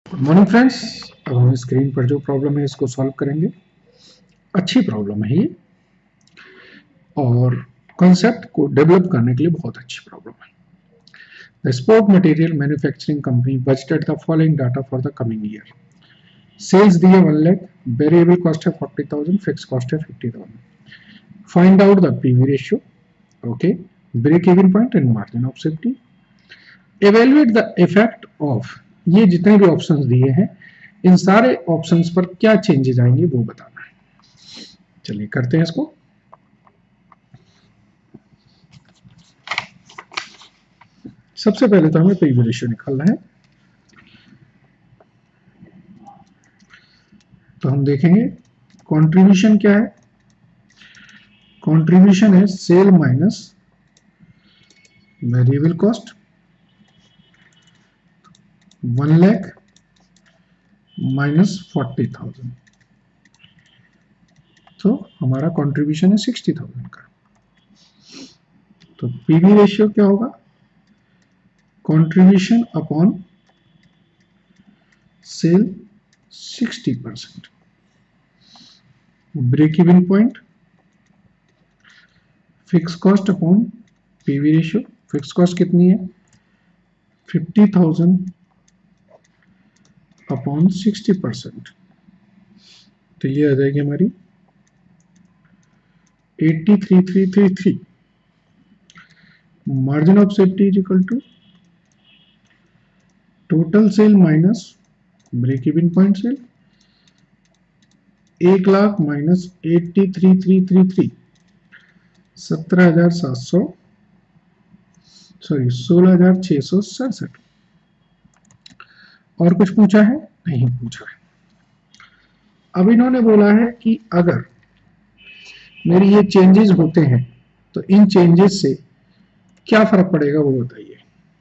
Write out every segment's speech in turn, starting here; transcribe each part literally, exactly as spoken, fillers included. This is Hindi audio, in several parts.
Good morning friends. अब हम स्क्रीन पर जो प्रॉब्लम है इसको सॉल्व करेंगे। अच्छी प्रॉब्लम है ये और कॉन्सेप्ट को डेवलप करने के लिए बहुत अच्छी प्रॉब्लम है। The sport material manufacturing company budgeted the following data for the coming year. Sales दिए वन लाख, वेरिएबल कॉस्ट है फोर्टी थाउजेंड, फिक्स कॉस्ट है fifty thousand. Find out the PV ratio, okay, break even point and margin of safety. Evaluate the effect of, ये जितने भी ऑप्शंस दिए हैं इन सारे ऑप्शंस पर क्या चेंजेस आएंगे वो बताना है। चलिए करते हैं इसको। सबसे पहले तो हमें पीवी रेशियो निकालना है, तो हम देखेंगे कंट्रीब्यूशन क्या है। कंट्रीब्यूशन है sale minus variable cost, one lakh minus forty thousand, तो हमारा कंट्रीब्यूशन है सिक्सटी थाउजेंड का। तो पीवी रेशियो क्या होगा, contribution upon sale sixty percent. Break even point fix cost upon PV ratio. Fix cost कितनी है, fifty thousand upon sixty percent, तो ये आ जाएगी हमारी eighty three three three three. Margin of safety is equal to total sale minus break even point sale, एक लाख माइनस eighty three three three three, सत्रह हजार सात सौ सॉरी सोलह हजार छह सौ सड़सठ। और कुछ पूछा है, नहीं पूछा है। अब इन्होंने बोला है कि अगर मेरी ये चेंजेस होते हैं तो इन चेंजेस से क्या फर्क पड़ेगा वो बताइए।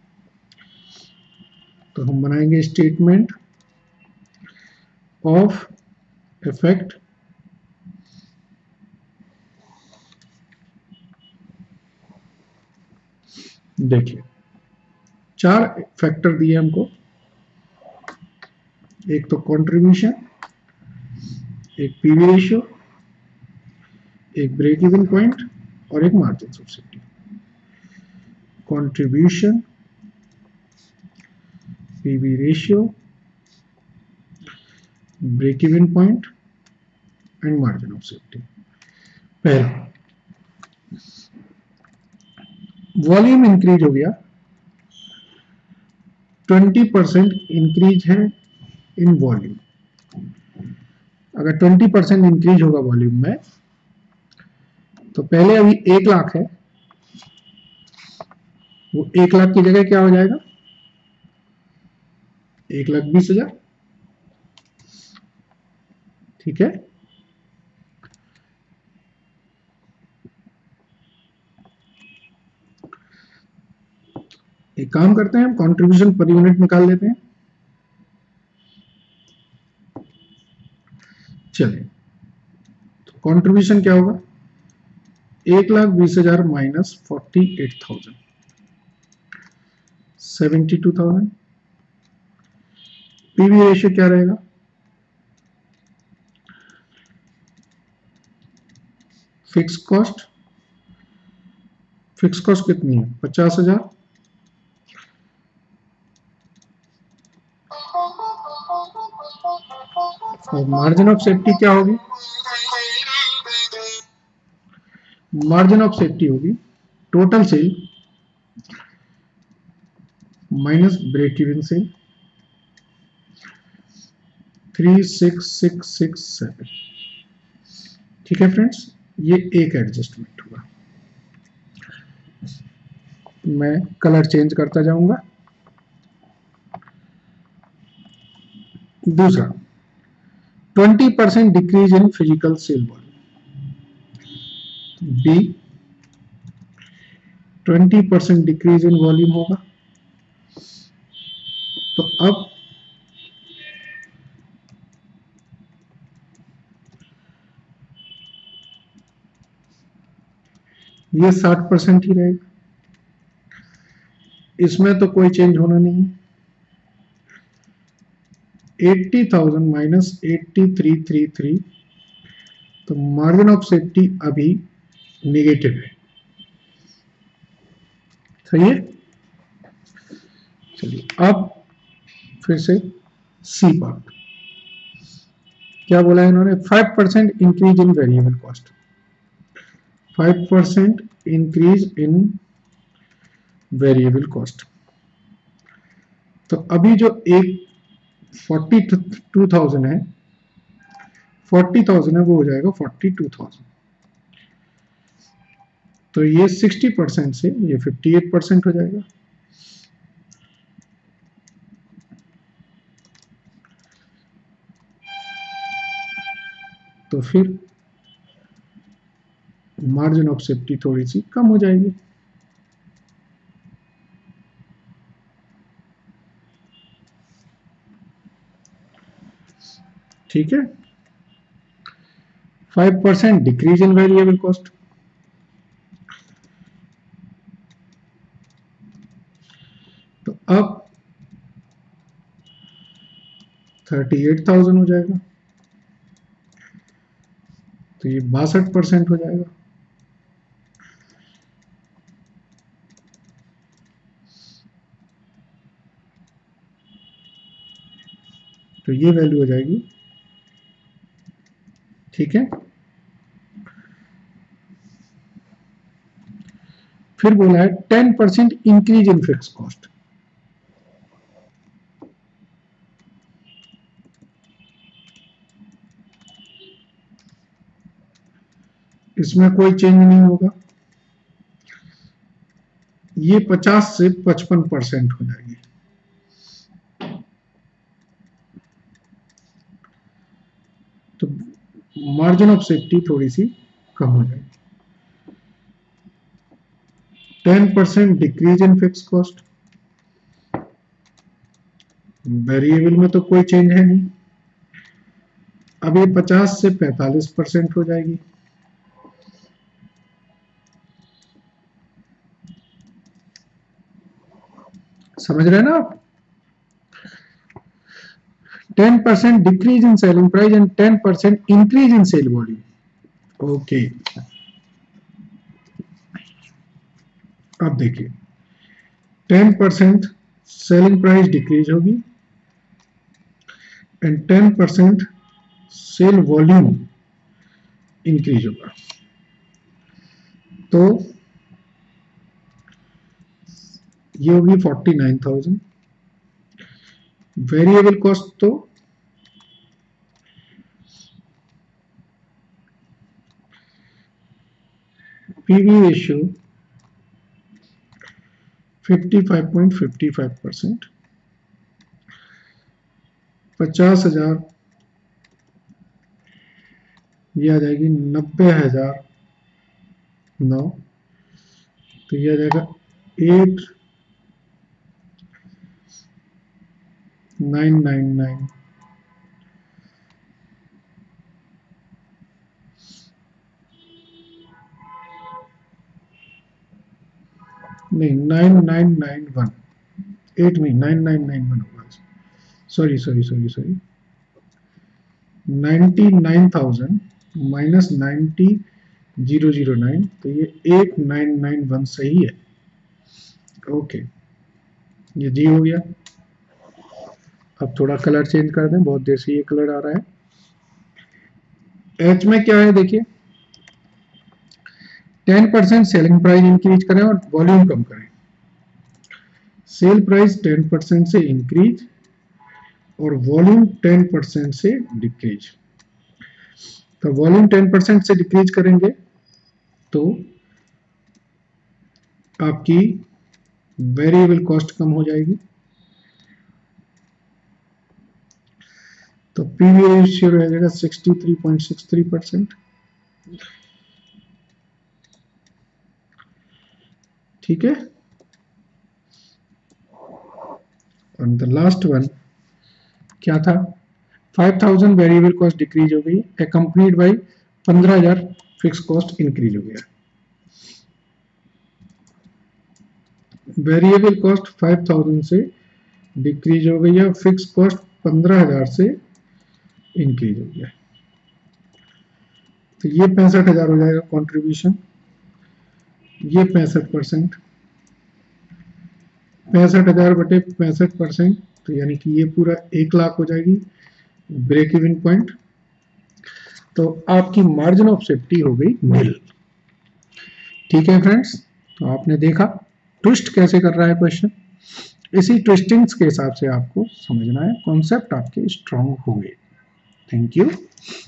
तो हम बनाएंगे स्टेटमेंट ऑफ इफेक्ट देखिए चार फैक्टर दिए हमको, एक तो कंट्रीब्यूशन, एक पीवी रेशियो, एक ब्रेक इवन पॉइंट और एक margin of safety. Contribution, PV ratio, break even point and margin of safety. पहला वॉल्यूम इंक्रीज हो गया, ट्वेंटी परसेंट इंक्रीज है इन वॉल्यूम। अगर ट्वेंटी परसेंट इंक्रीज होगा वॉल्यूम में तो पहले अभी एक लाख है, वो एक लाख की जगह क्या हो जाएगा, एक लाख बीस हजार। ठीक है, एक काम करते हैं, हम कंट्रीब्यूशन पर यूनिट निकाल लेते हैं। चलिए तो कंट्रीब्यूशन क्या होगा, एक लाख बीस हजार minus forty eight thousand, seventy two thousand. PV ratio क्या रहेगा, फिक्स कॉस्ट, फिक्स कॉस्ट कितनी है, पचास हजार, और मार्जिन ऑफ सेफ्टी क्या होगी, मार्जिन ऑफ सेफ्टी होगी total sale minus break even sale, three six six six seven. ठीक है फ्रेंड्स, ये एक एडजस्टमेंट हुआ। मैं कलर चेंज करता जाऊंगा। दूसरा, twenty percent decrease in physical sale volume, B twenty percent decrease in volume होगा। तो अब ये साठ परसेंट ही रहेगा, इसमें तो कोई चेंज होना नहीं है। Eighty thousand minus eighty three three three, तो मार्जिन ऑफ सेफ्टी अभी नेगेटिव है। सही है। चलिए अब फिर से सी पार्ट क्या बोला है इन्होंने, five percent increase in variable cost, five percent increase in variable cost. तो अभी जो एक फोर्टी टू थाउजेंड है, फोर्टी थाउजेंड है, वो हो जाएगा फोर्टी टू थाउजेंड। तो ये सिक्सटी परसेंट से ये फिफ्टी एट परसेंट हो जाएगा। तो फिर मार्जिन ऑफ सेफ्टी थोड़ी सी कम हो जाएगी। ठीक है। Five percent decrease in variable cost, तो अब थर्टी एट थाउजेंड हो जाएगा, तो ये बासठ परसेंट हो जाएगा। तो ये वैल्यू हो जाएगी। ठीक है। फिर बोला है ten percent increase in fix cost, इसमें कोई चेंज नहीं होगा, ये पचास से पचपन परसेंट हो जाएगी। तो मार्जिन ऑफ सेफ्टी थोड़ी सी कम हो जाएगी। Ten percent decrease in fix cost, variable में तो कोई चेंज है नहीं, अब ये पचास से पैंतालीस परसेंट हो जाएगी। समझ रहे हैं ना आप। Ten percent decrease in selling price and ten percent increase in sale volume. Okay, अब देखिए ten percent selling price decrease होगी and ten percent sale volume increase होगा। तो ये होगी forty nine thousand. Variable cost तो PV ratio fifty five point fifty five percent, पचास हजार ये आ जाएगी नब्बे हजार नौ, तो ये आ जाएगा एट नाइन नाइन नाइन। नहीं nine nine nine one, eight नहीं नाइन नाइन नाइन वन होगा। Sorry sorry sorry sorry ninety nine thousand minus ninety zero zero nine, तो ये एट नाइन नाइन वन सही है। ओके, ये जी हो गया। अब थोड़ा कलर चेंज कर दें, बहुत देर से ये कलर आ रहा है। एच में क्या है देखिए, ten percent selling price increase करें और वॉल्यूम कम करें। सेल प्राइस टेन परसेंट से इंक्रीज और वॉल्यूम टेन परसेंट से डिक्रीज। तो वॉल्यूम टेन परसेंट से डिक्रीज करेंगे तो आपकी वेरिएबल कॉस्ट कम हो जाएगी। तो पीवी रेशियो रह जाएगा sixty three point six three percent. ठीक है। और द लास्ट वन क्या था, five thousand variable cost decrease हो गई, अकम्पनीड बाई पंद्रह हजार फिक्स कॉस्ट इंक्रीज हो गया। वेरिएबल कॉस्ट फाइव थाउजेंड से डिक्रीज हो गई है, फिक्स कॉस्ट पंद्रह हजार से इंक्रीज हो गया, तो ये पैंसठ हजार हो जाएगा कंट्रीब्यूशन, ये पैंसठ परसेंट, पैंसठ हजार बटे पैंसठ परसेंट, तो यानी कि ये पूरा एक लाख हो जाएगी ब्रेक इवन पॉइंट। तो आपकी मार्जिन ऑफ सेफ्टी हो गई नील। ठीक है फ्रेंड्स, तो आपने देखा ट्विस्ट कैसे कर रहा है क्वेश्चन, इसी ट्विस्टिंग्स के हिसाब से आपको समझना है, कॉन्सेप्ट आपके स्ट्रांग होंगे। Thank you.